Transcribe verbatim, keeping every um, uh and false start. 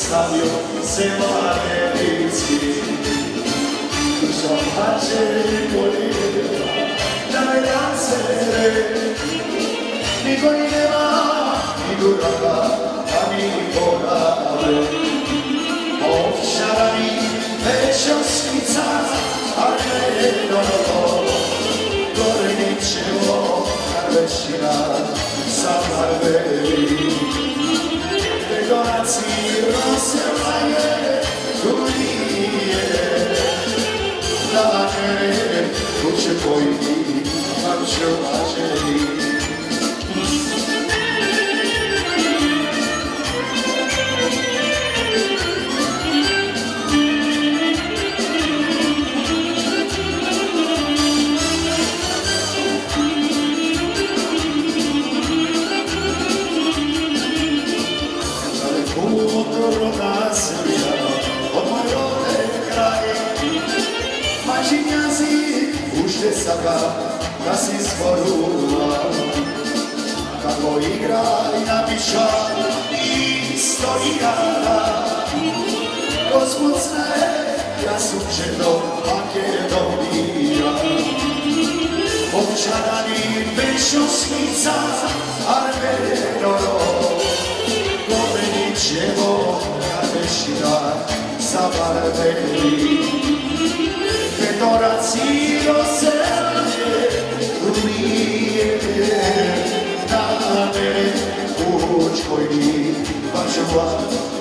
stavio selo američki. Dušo plače i poljeva, da me dansere, niko i nema, ni duraka, a ni porave. Ovčarani večosnica, a ne dobro, gore ničevo, karvešina, sa barberi. Donaci rozselaje dunije, dane kuće pojdi, mam će uvaženi. Dobro naselja, od moj rode kraje, mačinjazi ušte sada, da si stvorula. Kako igra i napiša isto igara, Gospod zna, ja sunčeno Makedonija. Ovčarani večnosnica, Armenoro, Čevo karvešina sa barberi. Petoraci rozselaje dunije, dane kuć koji važu